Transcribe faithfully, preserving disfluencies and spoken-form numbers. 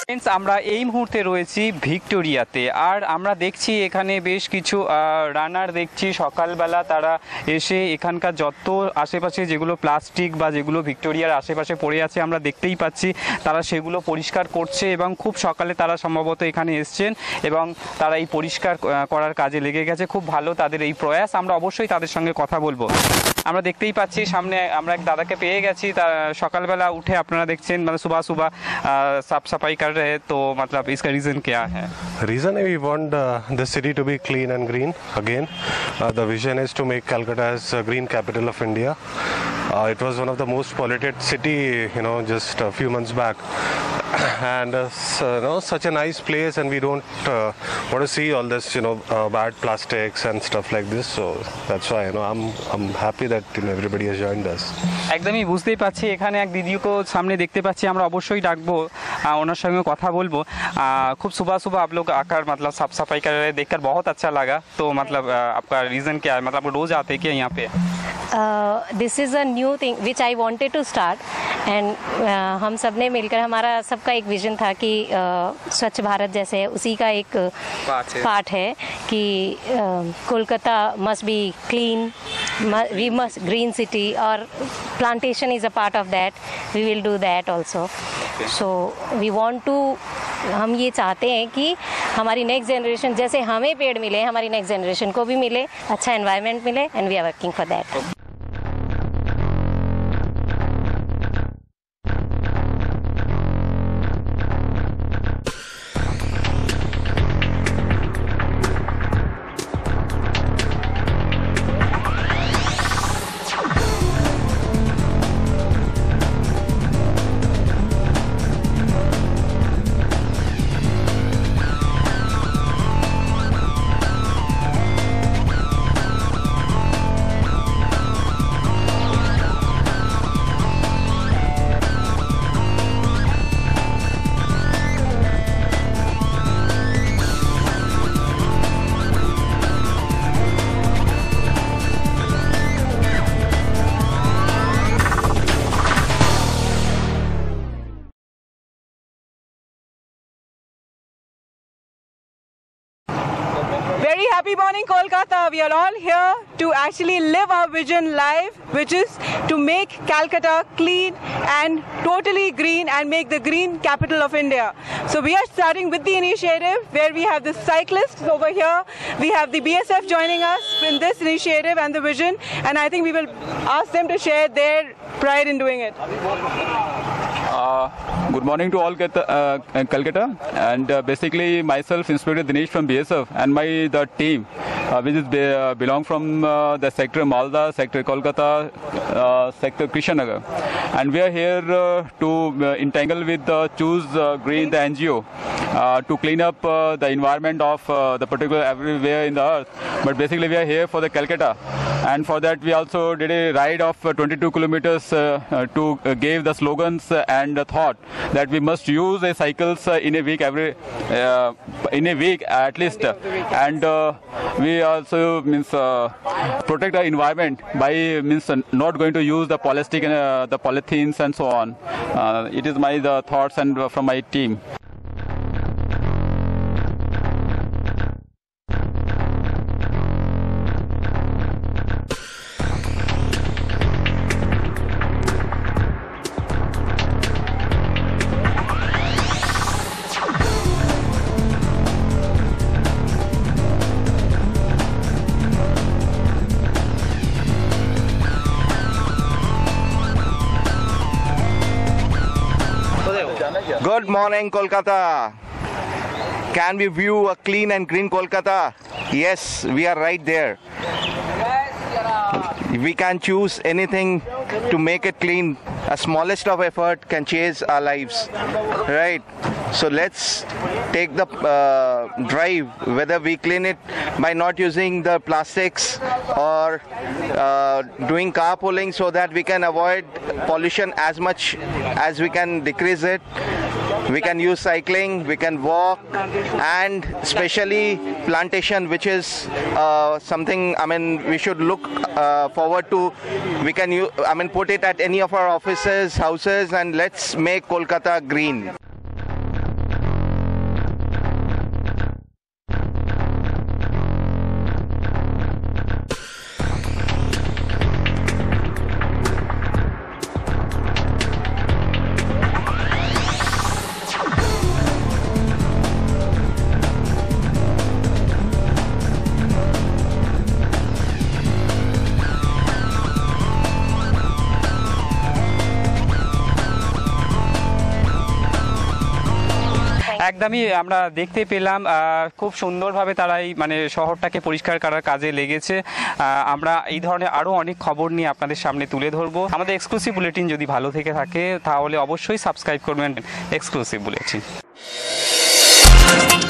Friends, আমরা এই মুহূর্তে রয়েছি ভিক্টোরিয়াতে, আর আমরা দেখছি এখানে বেশ কিছু রানার দেখছি সকালবেলা তারা এসে এখানকার যত আশেপাশে যেগুলো প্লাস্টিক বা যেগুলো ভিক্টোরিয়ার আশেপাশে পড়ে আছে আমরা দেখতেই পাচ্ছি, তারা সেগুলো পরিষ্কার করছে এবং খুব সকালে তারা সম্ভবত এখানে এসছেন এবং তারা এই পরিষ্কার করার কাজে লেগে গেছে। খুব ভালো তাদের এই প্রয়াস, আমরা অবশ্যই তাদের সঙ্গে কথা বলবো। আমরা দেখতেই পাচ্ছি সামনে আমরা এক দাদাকে পেয়ে গেছি, তার সকালবেলা উঠে আপনারা দেখছেন মানে सुबह सुबह साफ सफाई कर रहे हैं, तो मतलब इसका रीज़न क्या है? Reason we want uh, the city to be clean and green again. Uh, the vision is to make Calcutta as a green capital of India. Uh, it was one of the most polluted city, you know, just a few months back. And uh, so, you know, such a nice place, and we don't uh, want to see all this, you know, uh, bad plastics and stuff like this. So that's why, you know, I'm I'm happy that, you know, everybody has joined us. একদমই বুঝতেই পাচ্ছি, এখানে এক দিদিকে সামনে দেখতে পাচ্ছি, আমরা অবশ্যই ডাকবো, ওনার সঙ্গে কথা বলবো। खूब सुबह सुबह आप लोग आकर मतलब साफ सफाई कर रहे हैं, देखकर बहुत अच्छा लगा। तो मतलब आपका रीज़न क्या है, मतलब आप रोज़ आते हैं क्या यहाँ पे? This is a new thing which I wanted to start and हम सब ने मिलकर, हमारा सबका एक विजन था कि uh, स्वच्छ भारत जैसे उसी का एक पार्ट है कि Kolkata must be clean, we must green city, और plantation is a part of that, we will do that also. So we want to, हम ये चाहते हैं कि हमारी नेक्स्ट जनरेशन जैसे हमें पेड़ मिले, हमारी नेक्स्ट जनरेशन को भी मिले, अच्छा एनवायरनमेंट मिले, and we are working for that. Very happy morning, Kolkata. We are all here to actually live our vision live, which is to make Calcutta clean and totally green and make the green capital of India. So we are starting with the initiative where we have the cyclists over here. We have the B S F joining us in this initiative and the vision, and I think we will ask them to share their pride in doing it. Uh, good morning to all uh, Calcutta, and uh, basically myself, Inspector Dinesh from B S F, and my the team uh, which is be, uh, belong from uh, the sector Malda, sector Kolkata, uh, sector Krishnanagar, and we are here uh, to uh, entangle with the Choose uh, Green, the N G O, uh, to clean up uh, the environment of uh, the particular everywhere in the earth. But basically we are here for the Calcutta, and for that we also did a ride of uh, twenty-two kilometers uh, uh, to uh, give the slogans uh, and the thought that we must use a cycles uh, in a week every uh, in a week at least, and uh, we also means uh, protect the environment by means uh, not going to use the plastic and uh, the polythenes and so on. Uh, it is my the thoughts and uh, from my team. Good morning, Kolkata. Can we view a clean and green Kolkata? Yes, we are right there. We can choose anything to make it clean. A smallest of effort can change our lives, right? So let's take the uh, drive, whether we clean it by not using the plastics or uh, doing carpooling, so that we can avoid pollution as much as we can decrease it. We can use cycling, we can walk, and especially plantation, which is uh, something, I mean, we should look uh, forward to. We can use, I mean, put it at any of our offices, houses, and let's make Kolkata green. একদমই আমরা দেখতে পেলাম আহ, খুব সুন্দরভাবে তারা এই মানে শহরটাকে পরিষ্কার করার কাজে লেগেছে। আহ, আমরা এই ধরনের আরও অনেক খবর নিয়ে আপনাদের সামনে তুলে ধরবো। আমাদের এক্সক্লুসিভ বুলেটিন যদি ভালো থেকে থাকে তাহলে অবশ্যই সাবস্ক্রাইব করবেন এক্সক্লুসিভ বুলেটিন।